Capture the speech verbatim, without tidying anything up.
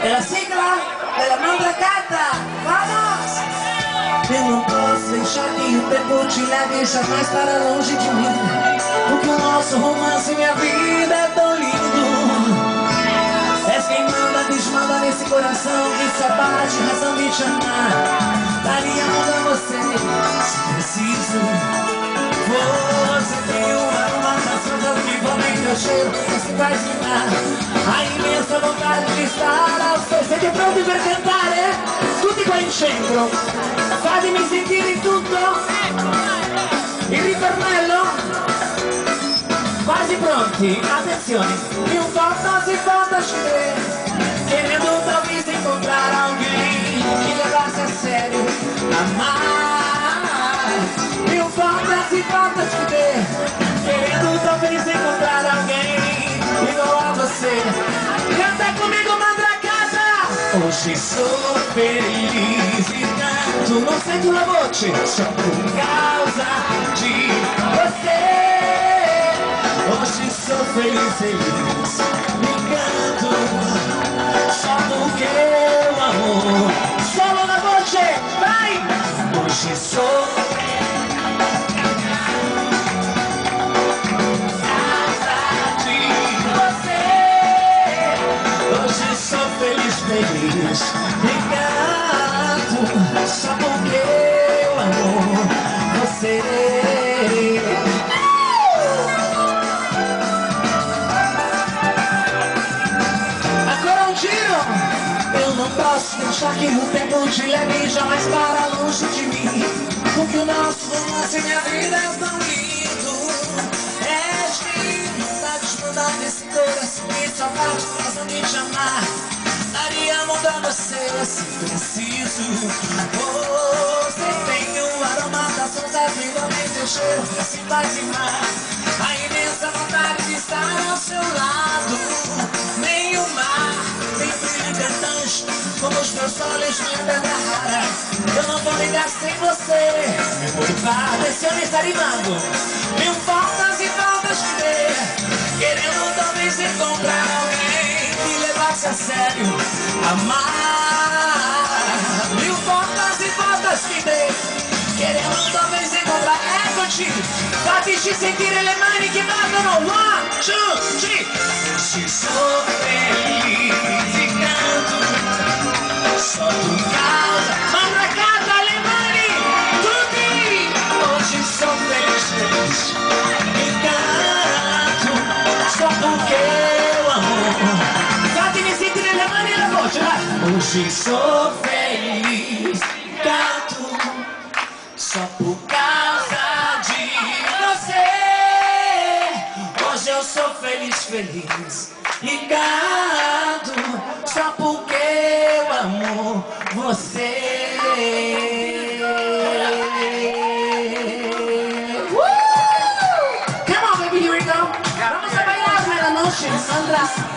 É a sigla della Mandracata. Vamos! Eu não posso deixar que o tempo te leve jamais para longe de mim, porque o nosso romance e minha vida é tão lindo. És quem manda, desmanda nesse coração que só bate razão de te amar. Daria mundo a você, se preciso. Você tem uma aromatação que envolve meu cheiro, você faz rimar a imensa vontade de estar ao seu. Siete pronti per cantare? Tutti qua in centro, fatemi sentire tutto il ritornello. Quasi pronti, attenzione. Più forte si fa uscire, querendo talvez encontrar alguém que levasse a sério, amar. Più forte si fa uscire, querendo talvez encontrar alguém igual a você. Canta comigo, Mandracata! Hoje sou feliz e tanto não sento la voce só por causa de você. Hoje sou feliz, feliz, me canto só porque eu amo. Solo na voce, vai! Hoje sou feliz, me canto só porque eu amo você. Agora um tiro. Eu não posso deixar que o tempo te leve jamais para longe de mim, porque o nosso romance e minha vida é tão lindo. És lindo, tá desmandando nesse coração e só bate razão de te amar. Daria mundo a você se preciso. Você tem um aroma da sonsa viva, nem seu cheiro se faz rimar a imensa vontade de estar ao seu lado. Nem o mar tem brilho encantante como os meus olhos, minha pedra rara. Eu não vou ligar sem você. Me motivar, desse homem está rimando. Mil faltas e faltas que dê, querendo talvez encontrar alguém que levasse a sério, amar. Mil voltas e voltas que dei, querendo talvez encontrar. Eccoci, fateci sentire le mani che battono. One, two, three. Hoje sou feliz e canto só por causa. Mandracata, le mani, tutti. Hoje sou feliz, feliz e canto só porque eu amo. Fatemi sentire le mani e la voce, vai! Hoje sou feliz, canto só por causa de você. Hoje eu sou feliz, feliz e canto só porque eu amo você. Uh! Come on, baby, here we go. Vamos a bailar nella noche, Sandra.